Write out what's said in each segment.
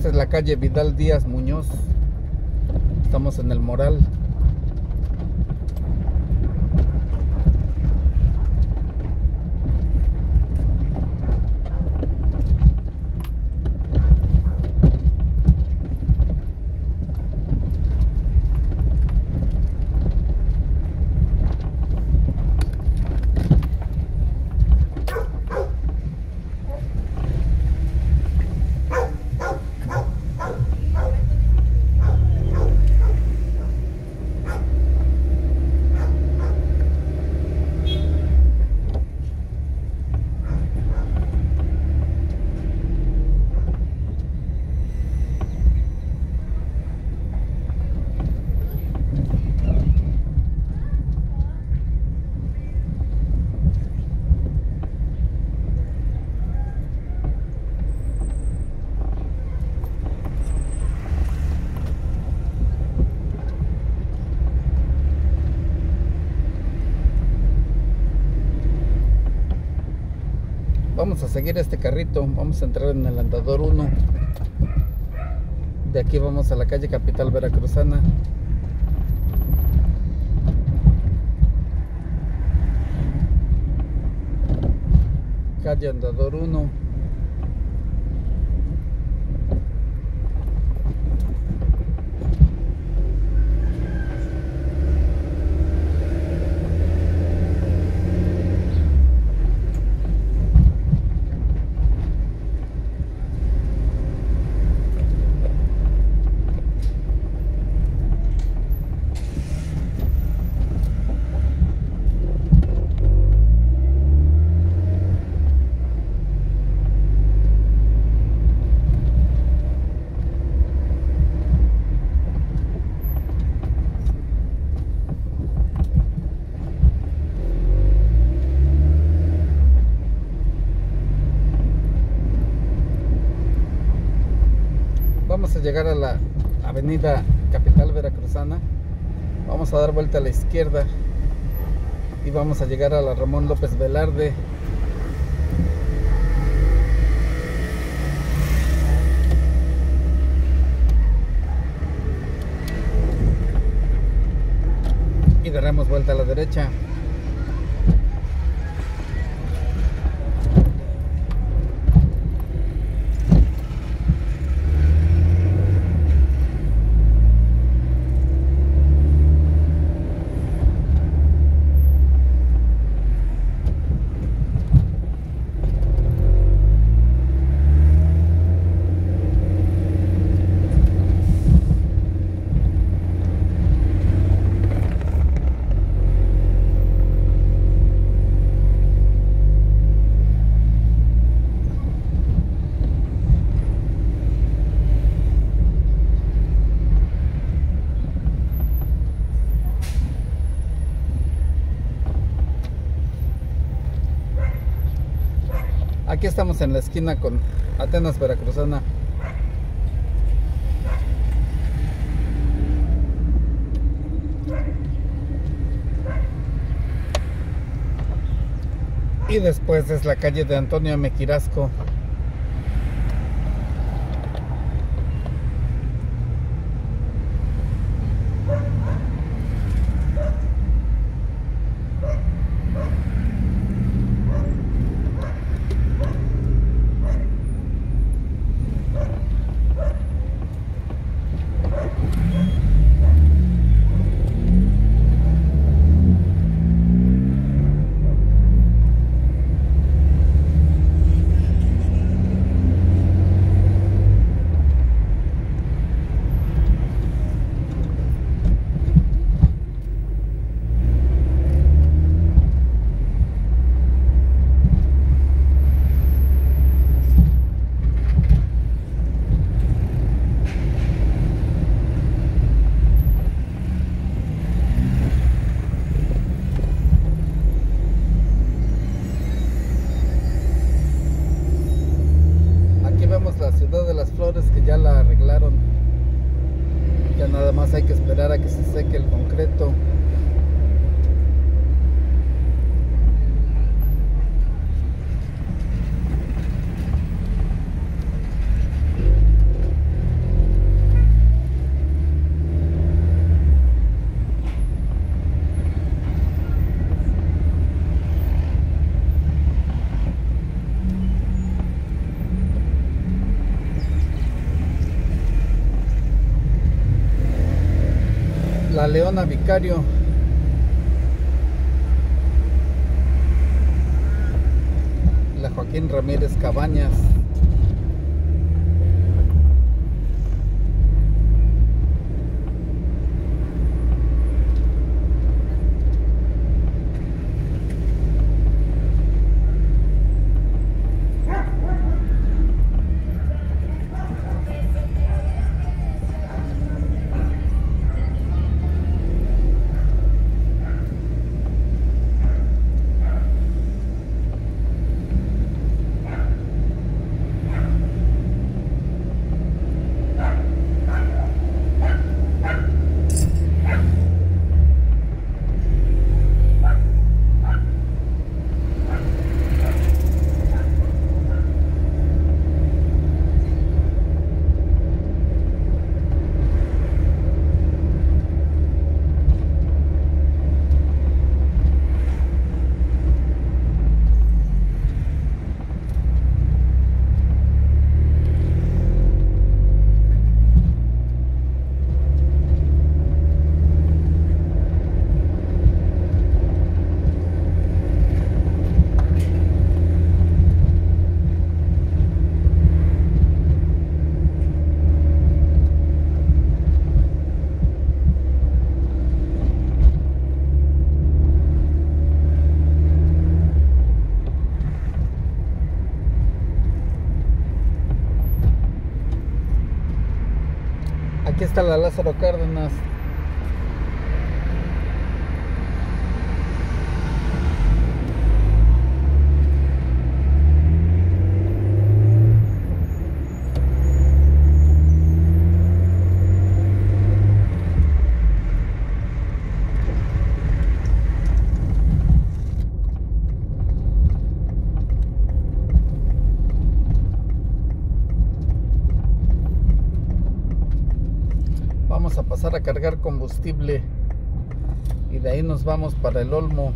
Esta es la calle Vidal Díaz Muñoz. Estamos en el Moral. Vamos a seguir este carrito. Vamos a entrar en el andador 1. De aquí vamos a la calle Capital Veracruzana. Calle Andador 1. Vamos a llegar a la avenida Capital Veracruzana. Vamos a dar vuelta a la izquierda y vamos a llegar a la Ramón López Velarde. Y daremos vuelta a la derecha. Aquí estamos en la esquina con Atenas Veracruzana. Y después es la calle de Antonio M. Quirasco. La Ciudad de las Flores, que ya la arreglaron. Ya nada más hay que esperar a que se seque el concreto. La Leona Vicario. La Joaquín Ramírez Cabañas. Aquí está la Lázaro Cárdenas. Vamos a pasar a cargar combustible y de ahí nos vamos para el Olmo.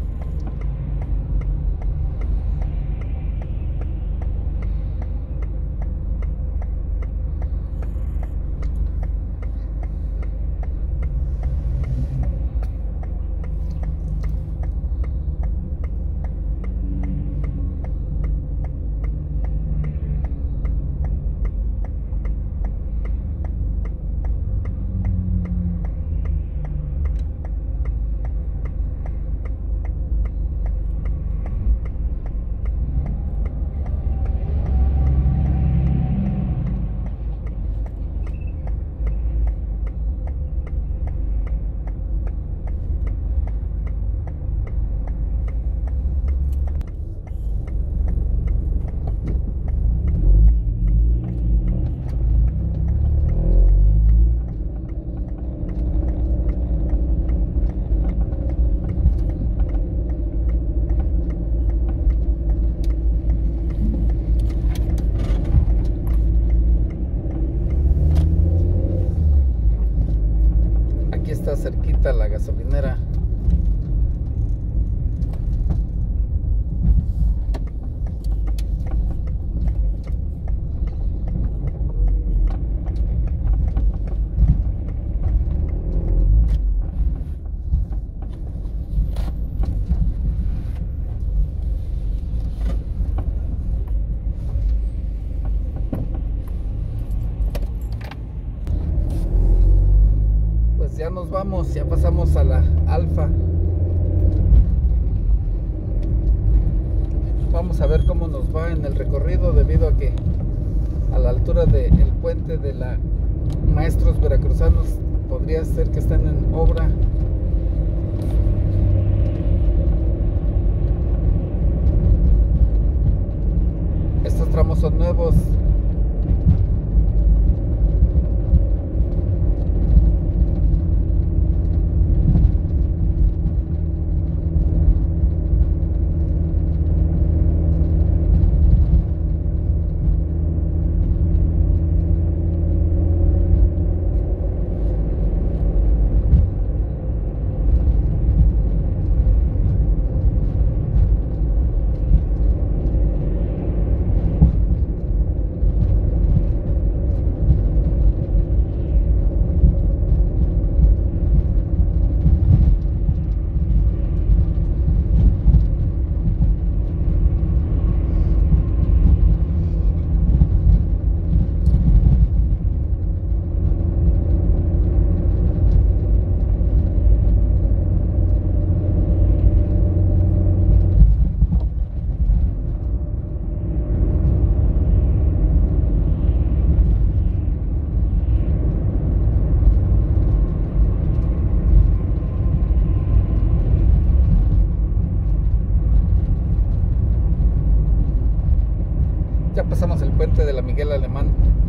Está cerquita la gasolinera. Ya nos vamos, ya pasamos a la Alfa. Vamos a ver cómo nos va en el recorrido, debido a que a la altura del puente de la Maestros Veracruzanos podría ser que estén en obra. Estos tramos son nuevos. Ya pasamos el puente de la Miguel Alemán.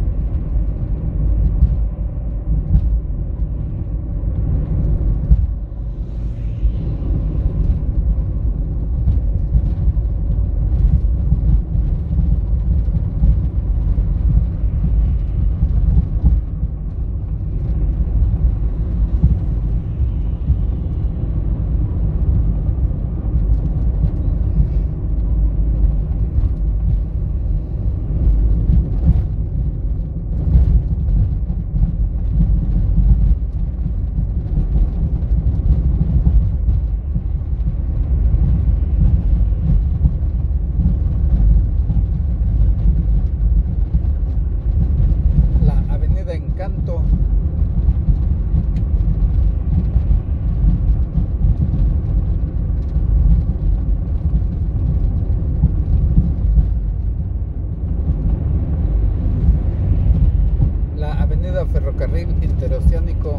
Encanto. La avenida Ferrocarril Interoceánico.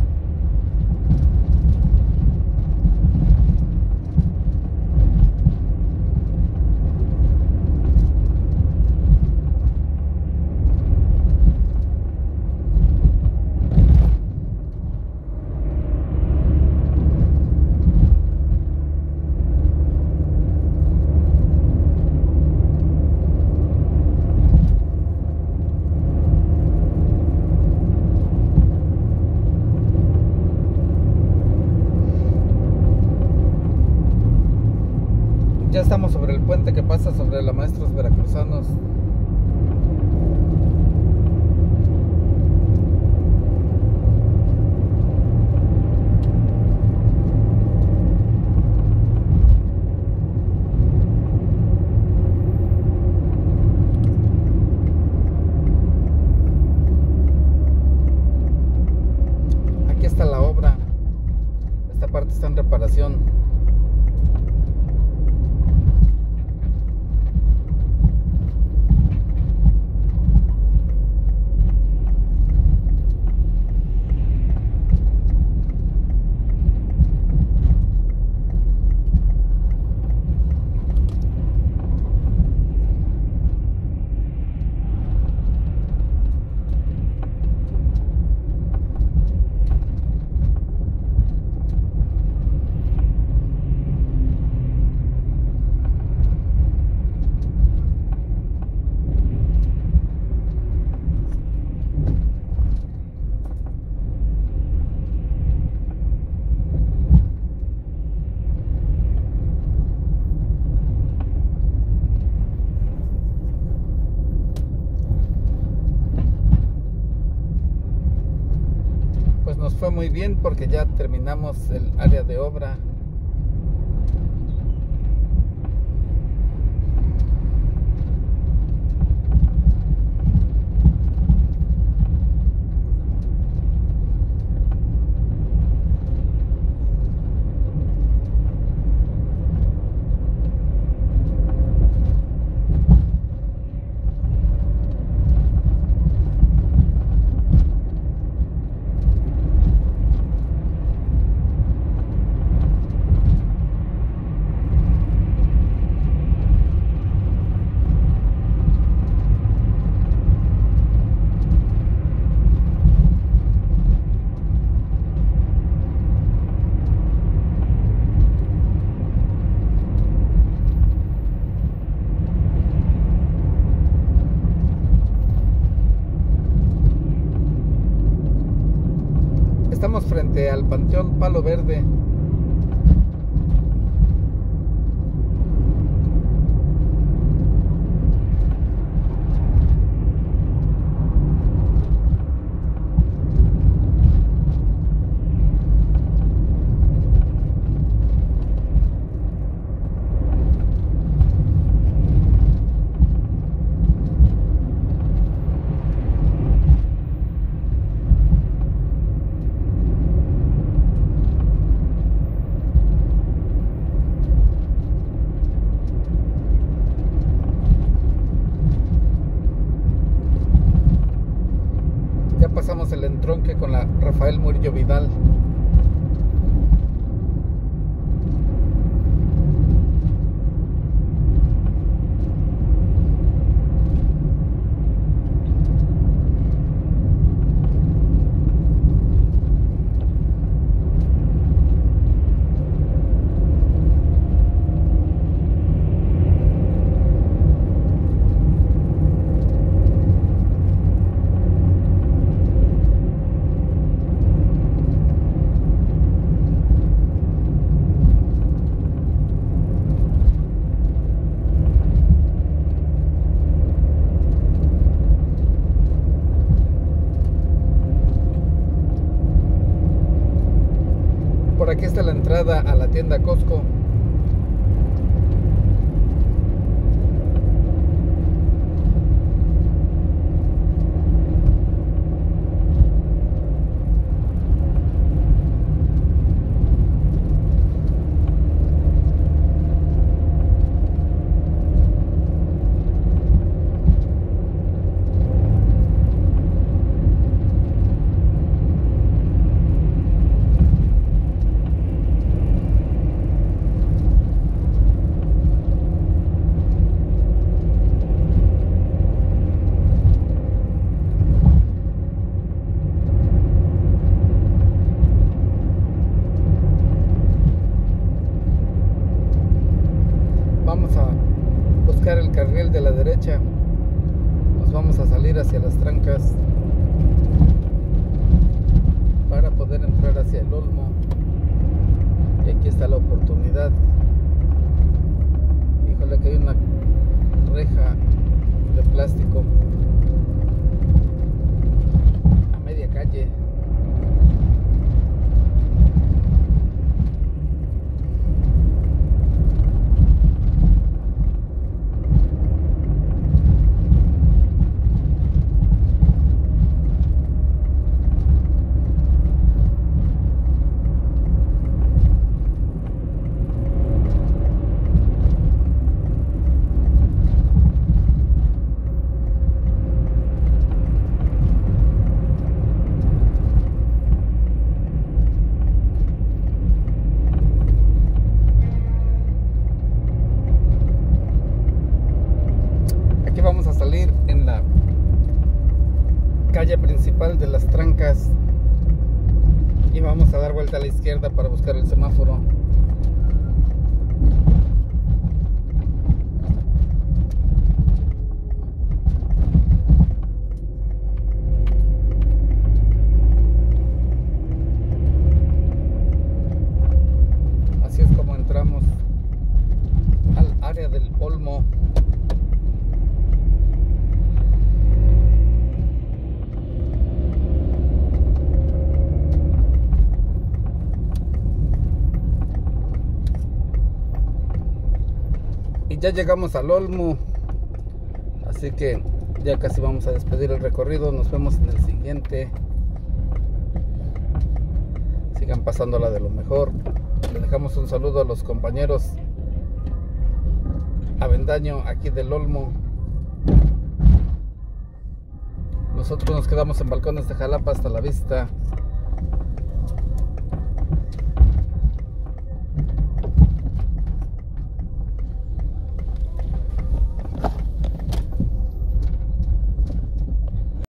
Ya estamos sobre el puente que pasa sobre la Maestros Veracruzanos. Aquí está la obra. Esta parte está en reparación. Nos fue muy bien porque ya terminamos el área de obra. Estamos frente al Panteón Palo Verde. Pasamos el entronque con la Rafael Murillo Vidal. Aquí está la entrada a la tienda Costco. Vamos a buscar el carril de la derecha. Nos vamos a salir hacia las trancas para poder entrar hacia el Olmo. Y aquí está la oportunidad. Híjole, que hay una reja de plástico a media calle. Vamos a salir en la calle principal de las trancas y vamos a dar vuelta a la izquierda para buscar el semáforo. Así es como entramos al área del Olmo. Y ya llegamos al Olmo, así que ya casi vamos a despedir el recorrido. Nos vemos en el siguiente. Sigan pasándola de lo mejor. Les dejamos un saludo a los compañeros Avendaño aquí del Olmo. Nosotros nos quedamos en Balcones de Jalapa. Hasta la vista.